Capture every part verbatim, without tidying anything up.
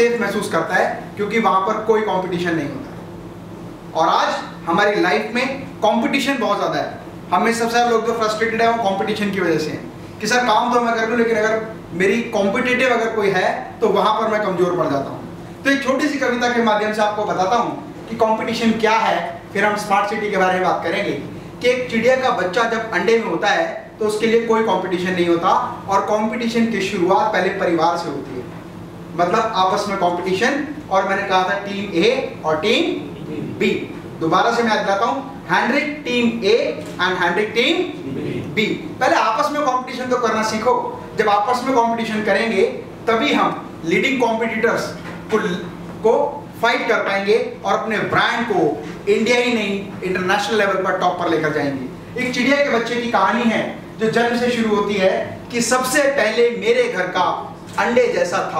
Safe महसूस करता है क्योंकि वहां पर कोई कंपटीशन नहीं होता। और आज हमारी लाइफ में कंपटीशन बहुत ज्यादा है। हमें सबसे ज्यादा लोग जो फ्रस्ट्रेटेड है वो कंपटीशन की वजह से हैं कि सर काम तो मैं कर लूं लेकिन अगर मेरी कॉम्पिटिटिव अगर कोई है तो वहां पर मैं कमजोर पड़ जाता हूं। तो एक छोटी सी कविता के माध्यम से आपको बताता हूं कि कंपटीशन क्या है, फिर हम स्मार्ट सिटी के बारे में बात करेंगे कि एक चिड़िया का बच्चा जब अंडे में होता है तो उसके लिए कोई कंपटीशन नहीं होता और कंपटीशन की शुरुआत पहले परिवार से होती है, मतलब आपस में कंपटीशन। और मैंने कहा था टीम ए और टीम बी। दोबारा से मैं याद दिलाता हूं, Henrik team A and Henrik team B. पहले आपस में कंपटीशन तो करना सीखो। जब आपस में कंपटीशन करेंगे तभी हम लीडिंग कॉम्पिटिटर्स को, को फाइट कर पाएंगे और अपने ब्रांड को इंडिया ही नहीं इंटरनेशनल लेवल पर टॉप पर लेकर जाएंगे। एक चिड़िया के बच्चे की कहानी है जो जन्म से शुरू होती है कि सबसे पहले मेरे घर का अंडे जैसा था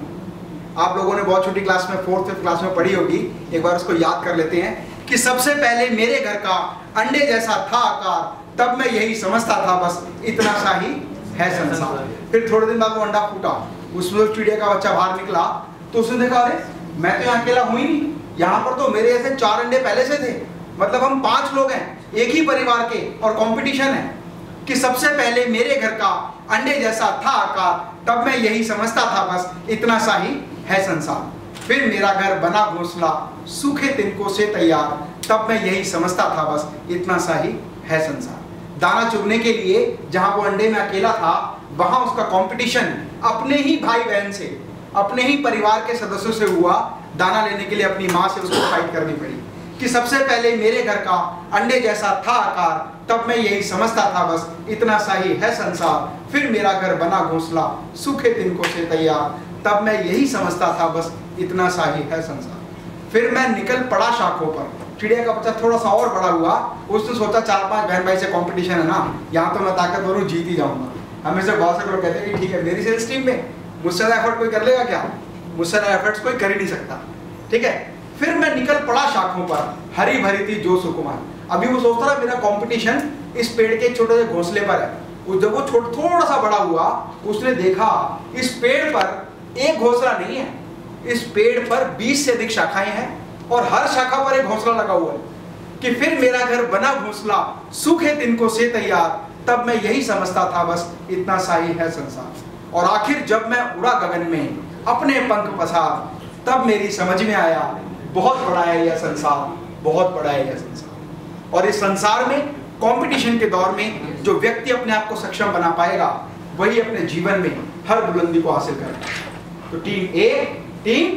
आकार। आप लोगों ने बहुत छोटी क्लास में फोर्थ फिफ्थ क्लास में पढ़ी होगी, एक बार उसको याद कर लेते हैं कि सबसे पहले मेरे घर का अंडे जैसा था आकार, तब मैं यही समझता था बस इतना सा ही है संसार। फिर थोड़े दिन बाद वो अंडा फूटा, उसमें चिड़िया का बच्चा बाहर निकला तो उसने देखा अरे मैं तो यहाँ अकेला हूँ ही नहीं, यहाँ पर तो मेरे ऐसे चार अंडे पहले से थे, मतलब हम पांच लोग हैं एक ही परिवार के और कंपटीशन है कि सबसे पहले मेरे घर का अंडे जैसा था आकार, तब मैं यही समझता था बस इतना सा ही है संसार। फिर मेरा घर बना घोंसला सूखे तिनकों से तैयार, तब मैं यही समझता था बस इतना सा ही है संसार। दाना चुगने के लिए जहां वो अंडे में अकेला था वहां उसका कंपटीशन अपने ही भाई बहन से, अपने ही परिवार के सदस्यों से हुआ। दाना लेने के लिए अपनी माँ से उसको फाइट करनी पड़ी कि सबसे पहले मेरे घर का अंडे जैसा था आकार, तब मैं यही समझता था बस इतना सा ही है संसार। फिर मेरा घर बना घोंसला सूखे तिनकों से तैयार, तब मैं यही समझता था बस इतना सा ही है संसार। फिर मैं निकल पड़ा शाखों पर। चिड़िया का बच्चा थोड़ा सा और बड़ा हुआ, उसने सोचा चार पांच बहन भाई से कंपटीशन है ना, यहाँ तो मैं ताकतवर हूँ, जीत ही जाऊंगा। हमें से बहुत से लोग कहते हैं कि ठीक है मेरी सेल्स टीम में मुझसे एफर्ट कोई कर लेगा क्या, मुझसे एफर्ट्स कोई कर ही नहीं सकता, ठीक है। फिर मैं निकल पड़ा शाखों पर, हरी भरी थी जो सुकुमार। अभी वो सोचता रहा मेरा कंपटीशन इस पेड़ के छोटे से घोंसले पर है। जब वो थोड़ा सा बड़ा हुआ उसने देखा इस पेड़ पर एक घोंसला नहीं है, इस पेड़ पर बीस से अधिक शाखाएं हैं और हर शाखा पर एक घोंसला लगा हुआ है कि फिर मेरा घर बना घोंसला सूखे तिनकों से तैयार, तब मैं यही समझता था बस इतना सा ही है संसार। और आखिर जब मैं उड़ा गगन में अपने पंख पसार, तब मेरी समझ में आया बहुत बड़ा है यह संसार, बहुत बड़ा है यह संसार। और इस संसार में कंपटीशन के दौर में जो व्यक्ति अपने आप को सक्षम बना पाएगा वही अपने जीवन में हर बुलंदी को हासिल करेगा। तो team A, team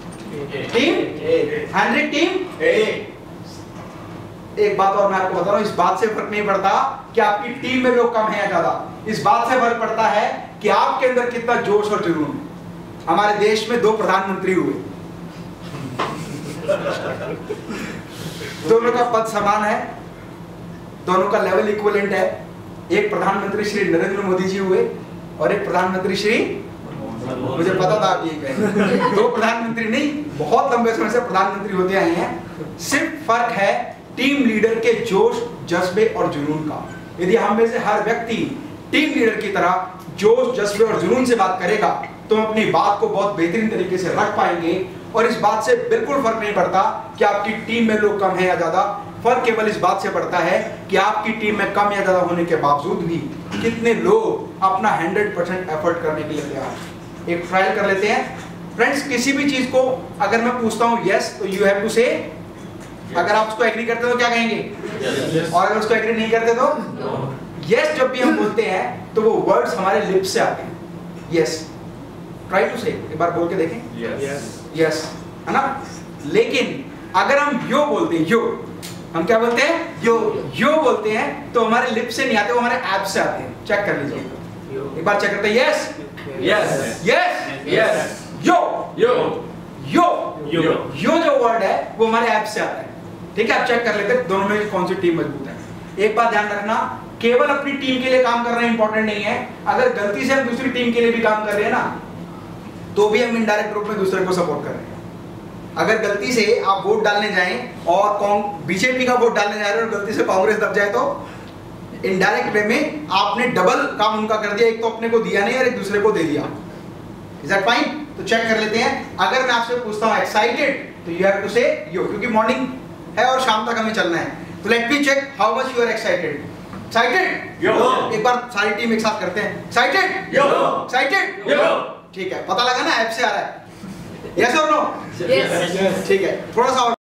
team Henrik team A. एक बात और मैं आपको बता रहा हूं, इस बात से फर्क नहीं पड़ता कि आपकी टीम में लोग कम हैं या ज्यादा, इस बात से फर्क पड़ता है कि आपके अंदर कितना जोश और जुनून है। हमारे देश में दो प्रधानमंत्री हुए, दोनों का पद समान है, दोनों का लेवल इक्विवेलेंट है। एक प्रधानमंत्री श्री नरेंद्र मोदी जी हुए और एक प्रधानमंत्री श्री, मुझे पता था आप ये कहेंगे, दो प्रधानमंत्री नहीं, बहुत लंबे समय से प्रधानमंत्री होते आए हैं। सिर्फ फर्क है टीम लीडर के जोश, जज्बे और जुनून का। यदि हम में से हर व्यक्ति टीम लीडर की तरह जोश, जज्बे और जुनून से बात करेगा तो हम अपनी बात को बहुत बेहतरीन तरीके से रख पाएंगे। और इस बात से बिल्कुल फर्क नहीं पड़ता कि आपकी टीम में लोग कम है या ज्यादा, फर्क केवल इस बात से पड़ता है कि आपकी टीम में कम या ज्यादा होने के बावजूद भी कितने लोग अपना हंड्रेड परसेंट एफर्ट करने के लिए तैयार हैं। एक ट्रायल कर लेते हैं फ्रेंड्स। किसी भी चीज को अगर मैं पूछता हूँ यस तो यू हैव टू से, अगर आप उसको एग्री करते हो तो क्या कहेंगे yes. और अगर उसको एग्री नहीं करते तो यस no. जब भी हम बोलते हैं तो वो वर्ड्स हमारे लिप्स से आते हैं। यस, ट्राई टू से, एक बार बोल के देखें यस यस, है ना। लेकिन अगर हम यो बोलते हैं, यो हम क्या बोलते हैं, यो यो बोलते हैं तो हमारे लिप्स से नहीं आते, वो हमारे ऐप से आते हैं। चेक कर लीजिए, एक बार चेक करते हैं। Yes yes yes yes, yo yo yo yo yo जो वर्ड है वो हमारे ऐप से आता है, ठीक है। आप चेक कर लेते हैं दोनों में कौन सी टीम मजबूत है। एक बात ध्यान रखना, केवल अपनी टीम के लिए काम करना इंपॉर्टेंट नहीं है। अगर गलती से हम दूसरी टीम के लिए भी काम कर रहे हैं ना तो भी हम इनडायरेक्ट रूप में दूसरे को सपोर्ट कर रहे हैं। अगर गलती से आप वोट डालने जाएं और बीजेपी का वोट डालने जा रहे हैं और गलती से कांग्रेस दब जाए तो इनडायरेक्ट वे में आपने डबल काम उनका कर दिया, एक तो अपने को दिया नहीं और एक दूसरे को दे दिया। Is that fine? तो तो चेक कर लेते हैं। अगर मैं आपसे पूछता हूँ एक्साइटेड, तो यू हैव टू से यो, क्योंकि मॉर्निंग है और शाम तक हमें चलना है। तो let me check how much you are excited. Excited? Yo. एक बार सारी टीम एक साथ करते हैं। एक्साइटेड? यो। एक्साइटेड? यो। ठीक है, पता लगा ना ऐप से आ रहा है। यस और नो? यस। ठीक है, थोड़ा सा और